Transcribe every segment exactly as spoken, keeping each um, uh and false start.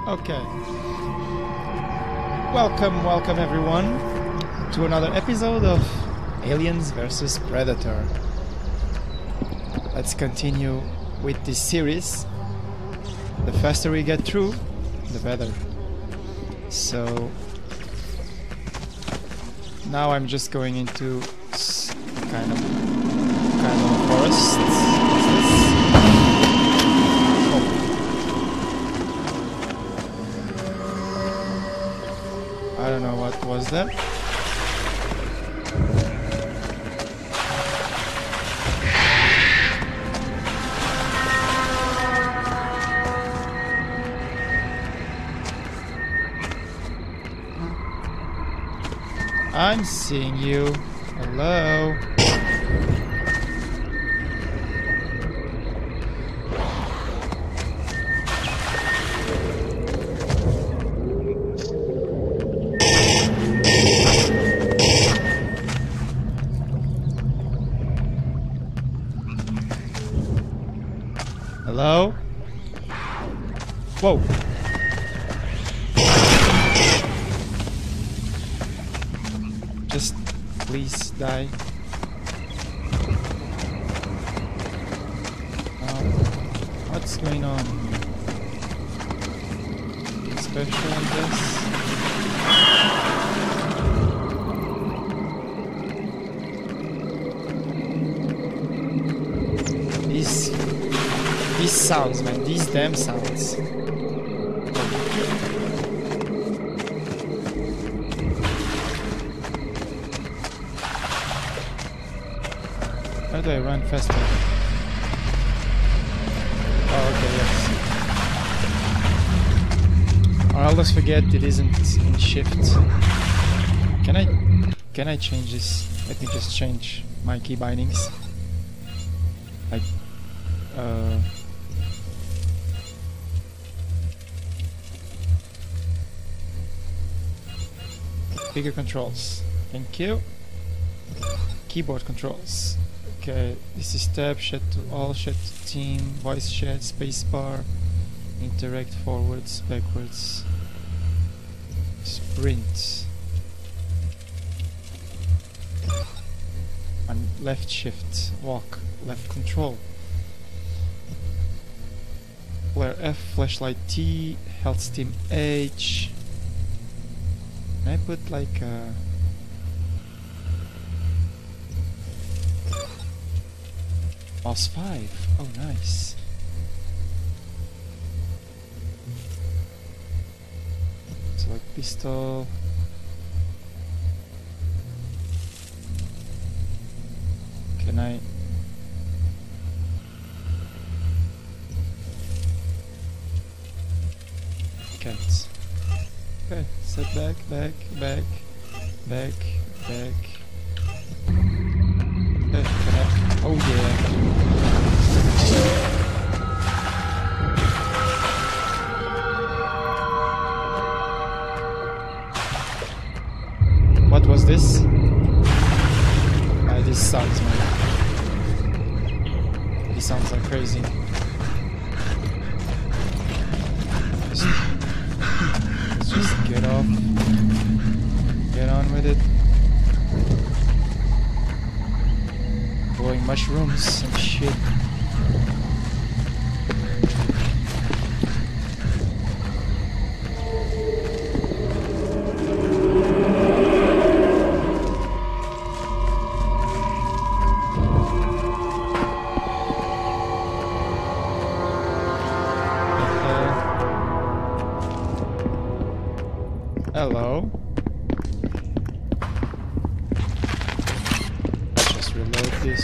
Okay. Welcome, welcome everyone to another episode of Aliens versus Predator. Let's continue with this series. The faster we get through, the better. So now I'm just going into kind of kind of a forest. What's this? I don't know what was that. I'm seeing you. Hello. Hello? Whoa. Just please die. Um, what's going on? Special, I guess. These these sounds, man. These damn sounds. How do I run faster? Oh, okay, yes. I always forget it isn't in shift. Can I can I change this? Let me just change my key bindings. Like uh bigger controls. Thank you. Keyboard controls. Okay, this is tab, chat to all, chat to team, voice chat, spacebar, interact forwards, backwards, sprint, and left shift, walk, left control, flare F, flashlight T, health stim H. Can I put like a Boss five. Oh, nice. Select pistol. Can I? Can't. Okay. Set back, back, back, back, back. Okay, can I? Oh yeah. What was this? Ah, this sounds, man. He sounds like crazy. Just, let's just get off. Get on with it. Growing mushrooms and shit. Hello. Just reload this.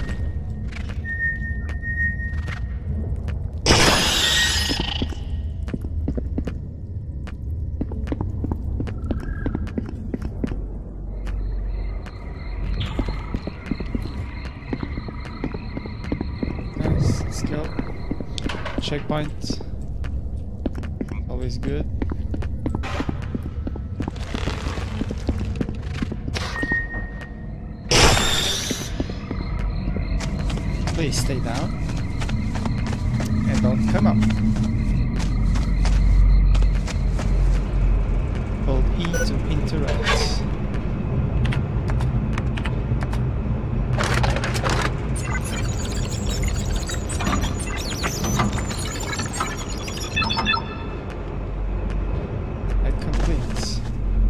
Nice, let's go. Checkpoint. Always good. Please stay down and don't come up. to right. That completes.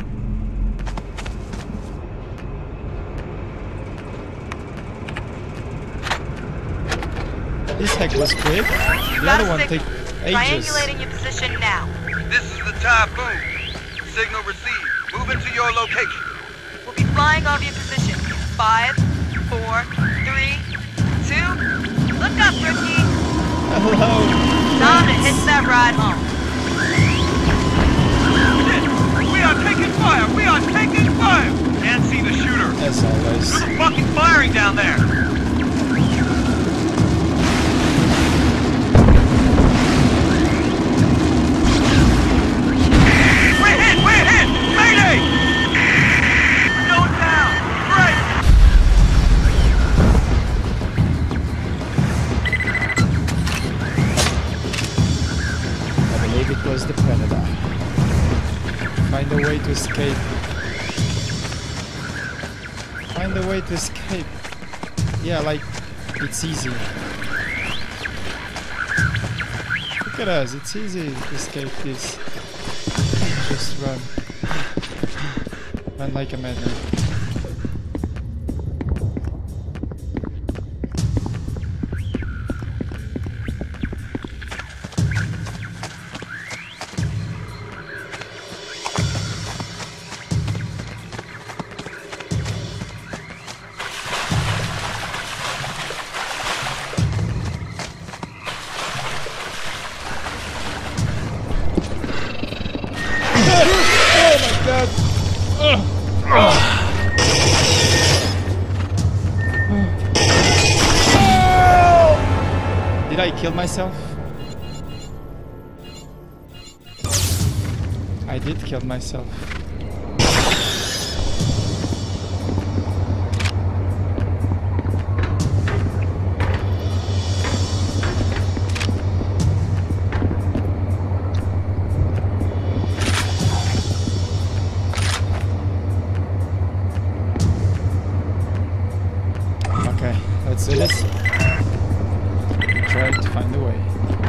This hack was quick. The other one took ages. Triangulating your position now. This is the typhoon. Signal received. Move into your location. We'll be flying over your position. Five, four, three, two. Look up, rookie. Hello. Time to hit that ride home. Shit! We are taking fire! We are taking fire! Can't see the shooter. As always. Who's fucking firing down there? Was the predator. Find a way to escape. Find a way to escape. Yeah, like, it's easy. Look at us, it's easy to escape this. Just run. Run like a madman. Did I kill myself? I did kill myself. Okay, let's do this. Try to find a way.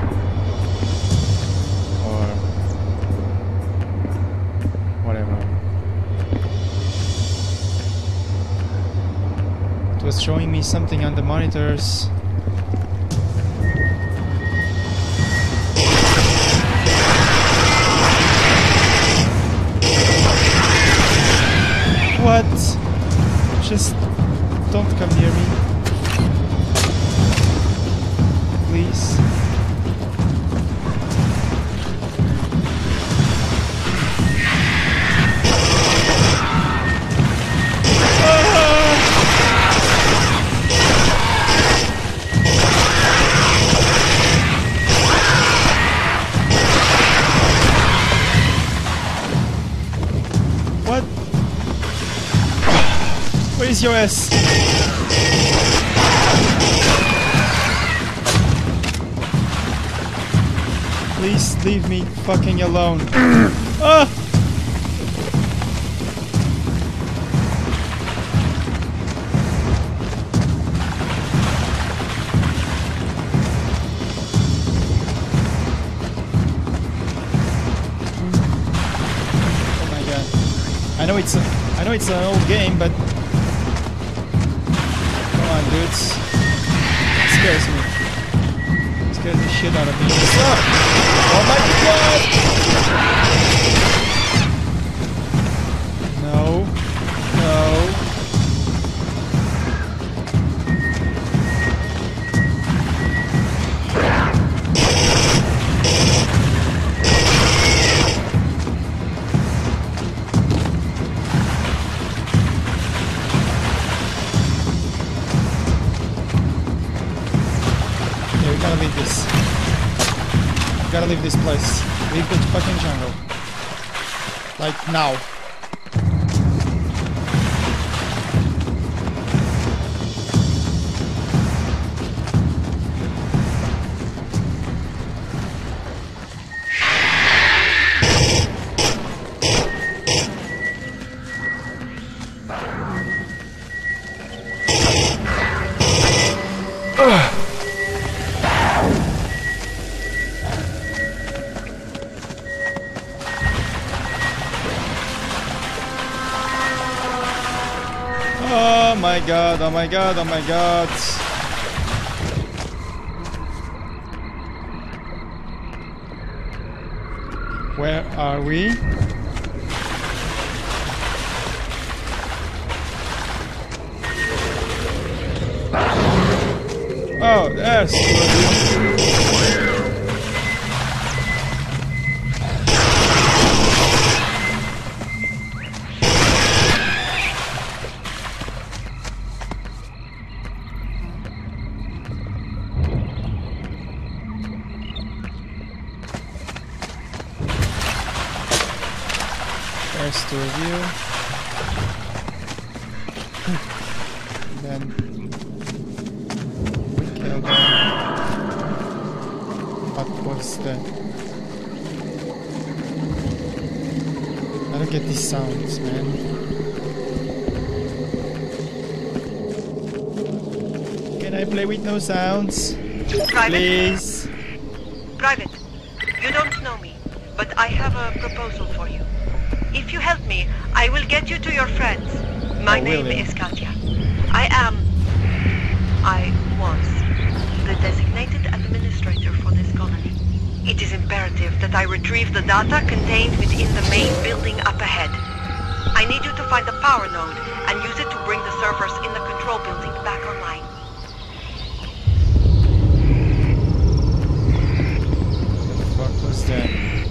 Or whatever. It was showing me something on the monitors. What? Just don't come near me. Please. What? Where is your ass? Please leave me fucking alone. Ah! Oh my god. I know it's a, I know it's an old game, but come on, dudes. It scares me. Scares the shit out of me. Oh my god! No. No. Yeah, we gotta leave this. Gotta leave this place. Leave the fucking jungle. Like now. god, oh my god, oh my god. Where are we? Oh, there's two of you. There's two of you. Then we kill them. What was that? I don't get these sounds, man. Can I play with no sounds? Private? Please. Private, you don't know me, but I have a proposal for you. If you help me, I will get you to your friends. My Oh, name really? is Katya. I am... I was the designated administrator for this colony. It is imperative that I retrieve the data contained within the main building up ahead. I need you to find the power node and use it to bring the servers in the control building back online. What was that?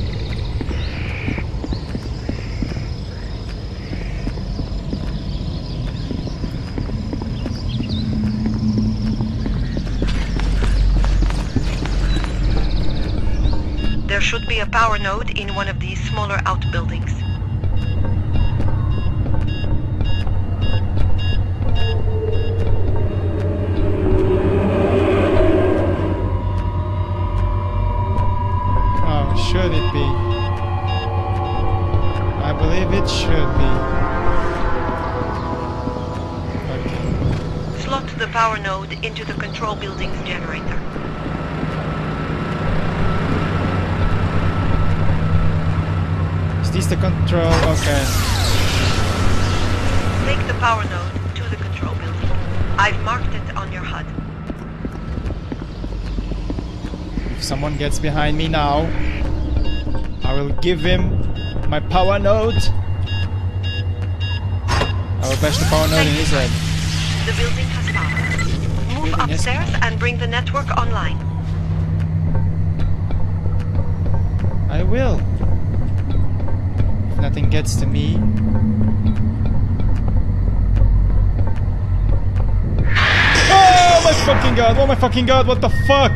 There should be a power node in one of these smaller outbuildings. Oh, should it be? I believe it should be. Okay. Slot the power node into the control building's generator. Is this the control? Okay. Take the power node to the control building. I've marked it on your H U D. If someone gets behind me now, I will give him my power node. I will bash the power node in his head. The building has power. Move Building has upstairs power. and bring the network online. I will. If nothing gets to me. Oh my fucking god! Oh my fucking god! What the fuck?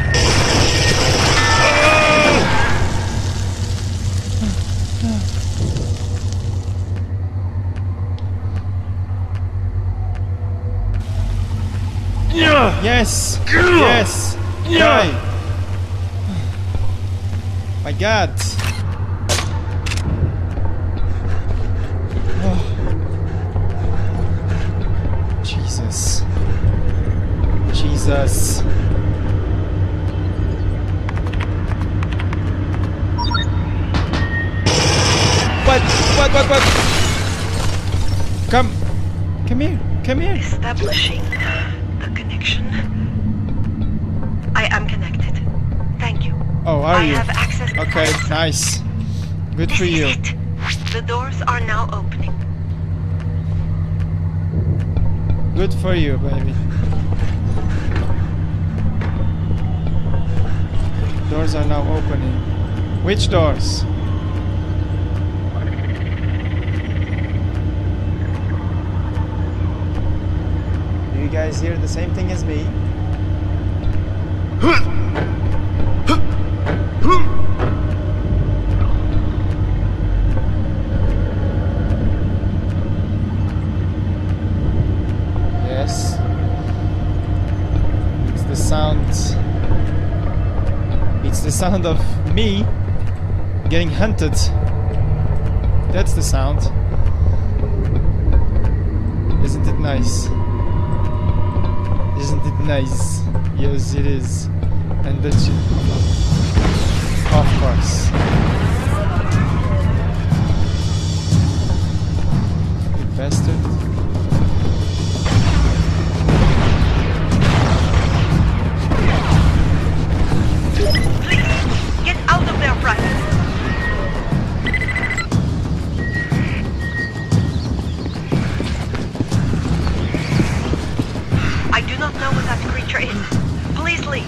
Yes! Yes! Die! My god! Oh. Jesus. Jesus. What? What? What? What? Come. Come here. Come here. Establishing the connection. I am connected. Thank you. Oh, are I you? have access to Okay, files. nice. Good This for is you. it. The doors are now opening. Good for you, baby. Doors are now opening. Which doors? Do you guys hear the same thing as me? Yes. It's the sound. It's the sound of me getting hunted. That's the sound. Isn't it nice? Isn't it nice? Yes, it is. And that's it. Of course. You bastard. Please leave.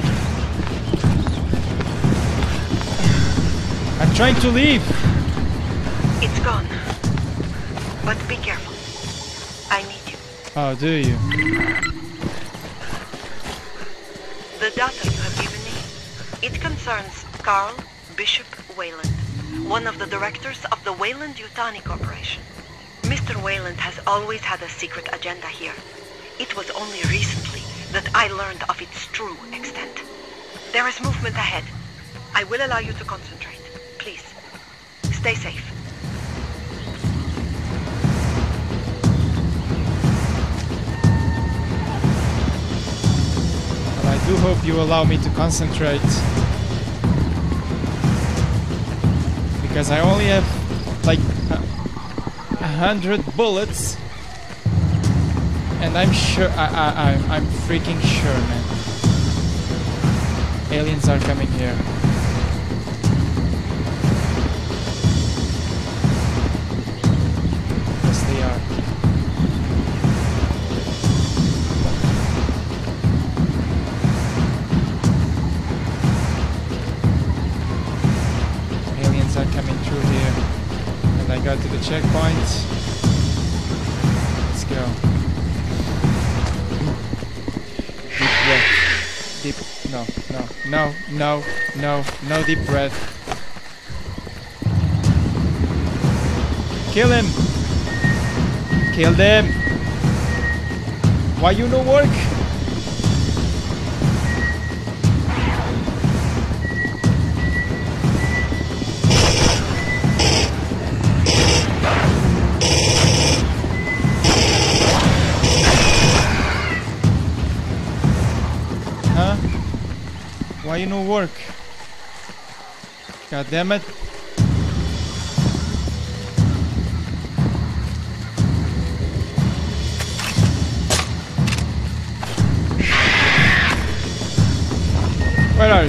I'm trying to leave. It's gone. But be careful. I need you. Oh, do you? The data you have given me, it concerns Carl Bishop Wayland, one of the directors of the Wayland-Yutani Corporation. Mister Wayland has always had a secret agenda here. It was only recently that I learned of its true extent. There is movement ahead. I will allow you to concentrate. Please, stay safe. Well, I do hope you allow me to concentrate. Because I only have like a, a hundred bullets. And I'm sure, I, I, I, I'm freaking sure, man. Aliens are coming here. Yes, they are. Aliens are coming through here. And I got to the checkpoint. Let's go. Deep, no, no, no, no, no, no deep breath. Kill him! Kill them! Why you no work? Why you no work? God damn it. Where are you?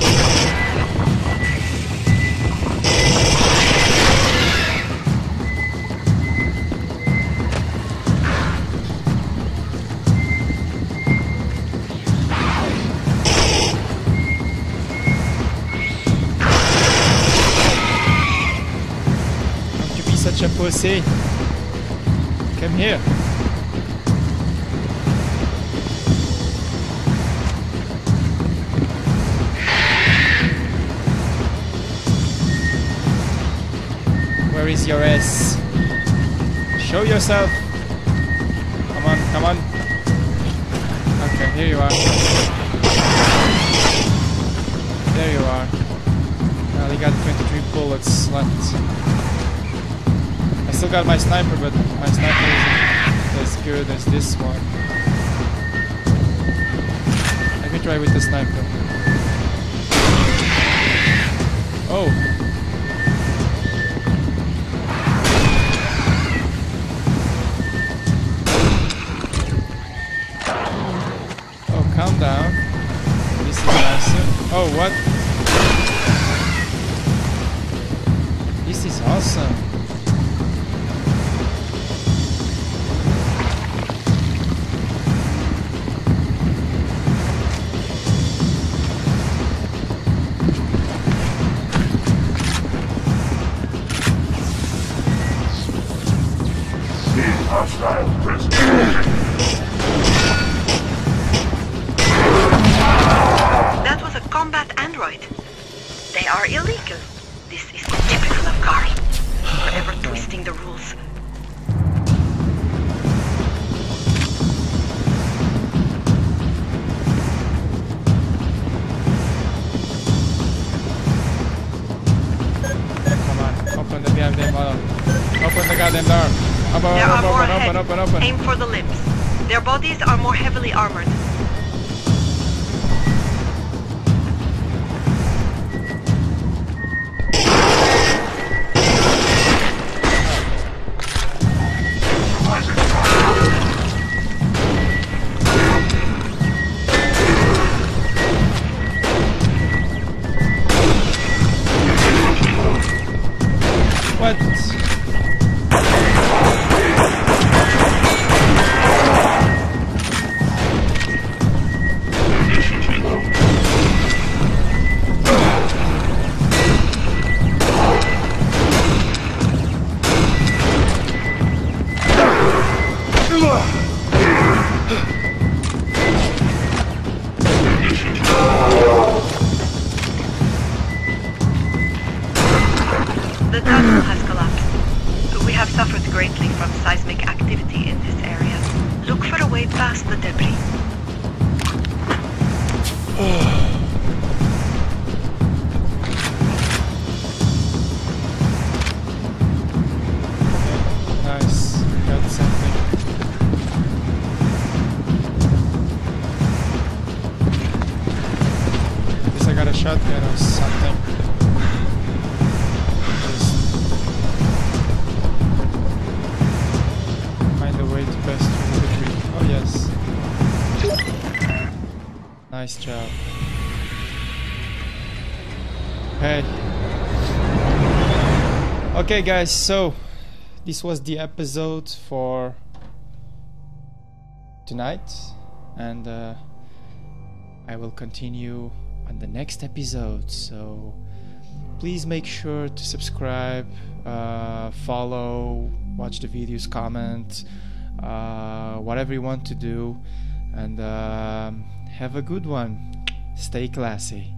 Such a pussy. Come here. Where is your ass? Show yourself. Come on, come on. Okay, here you are. There you are. I only got twenty-three bullets left. I still got my sniper, but my sniper isn't as good as this one. Let me try with the sniper. Oh! Oh, calm down. This is awesome. Oh, what? This is awesome. That was a combat android. They are illegal. This is typical of Carl. Forever twisting the rules. Come on, open the goddamn door. Open the goddamn door. Open, There are open, more open, ahead. open, open, open. Aim for the limbs. Their bodies are more heavily armored. What? greatly from seismic activity in this area. Look for a way past the debris. Nice, got something. At least I got a shotgun or something. Just find a way to pass through the debris. Oh yes. Nice job. Hey. Okay guys, so this was the episode for tonight, and uh, I will continue on the next episode, so please make sure to subscribe, uh, follow, watch the videos, comment, uh, whatever you want to do, and um have a good one. Stay classy.